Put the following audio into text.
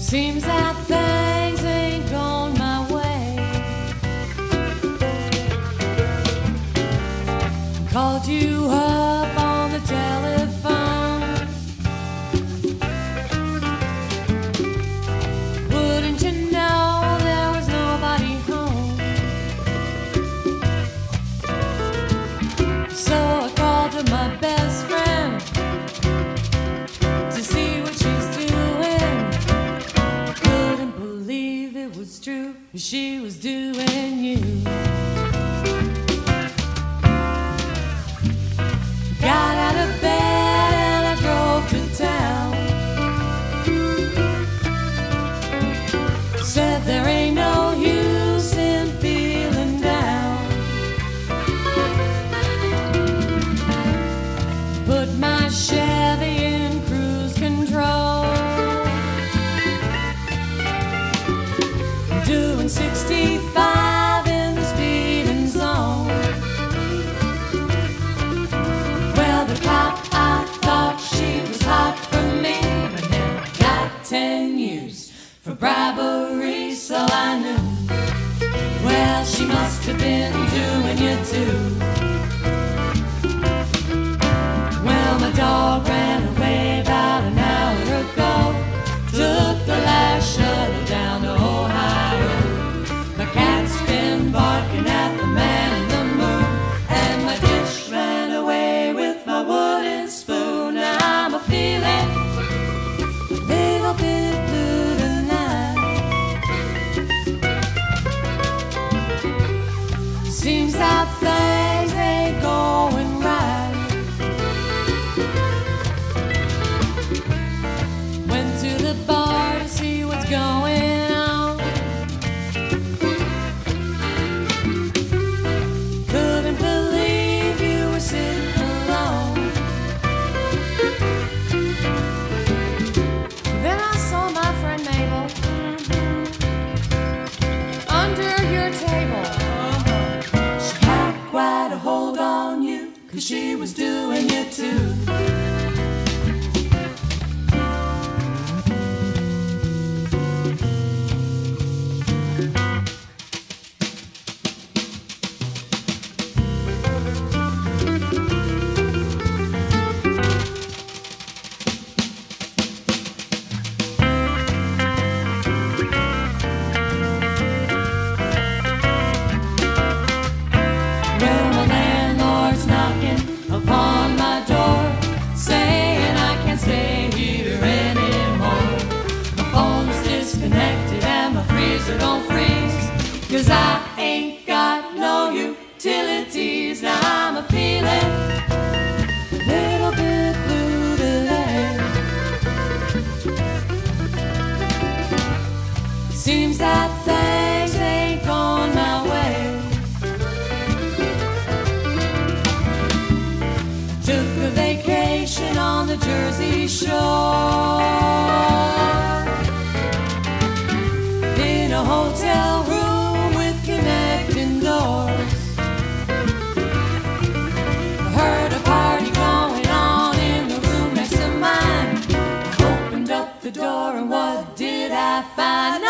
Seems that things ain't gone my way. Called you up on the telephone. Wouldn't you know there was nobody home? So I called to my best friend to see what she's doing. Couldn't believe it was true, she was doing you. Got out of bed and I drove to town. Said there ain't no use in feeling down. Put my Chevy in cruise control, doing 65 in the speeding zone. Well, the cop, I thought she was hot for me, but now I got 10 years for bribery, so I knew. Well, she must have been doing you too. Well, my dog ran away about an hour ago. Took the last shuttle down to Ohio. My cat's been barking at the man in the moon, and my dish ran away with my wooden spoon. Now I'm a feeling a little bit blue tonight. Seems that things ain't going right. Went to the bar to see what's going on. Couldn't believe you were sitting alone. Then I saw my friend Mabel under your table. She had quite a hold on you, 'cause she was doing you too. Well, my landlord's knocking upon my door, saying I can't stay here anymore. My phone's disconnected and my freezer don't freeze, 'cause I ain't got no utilities. Now I'm a feeling a little bit blue today. Seems that things ain't gone my way. Took a vacation on the Jersey Shore, in a hotel room with connecting doors. Heard a party going on in the room next to mine. I opened up the door and what did I find?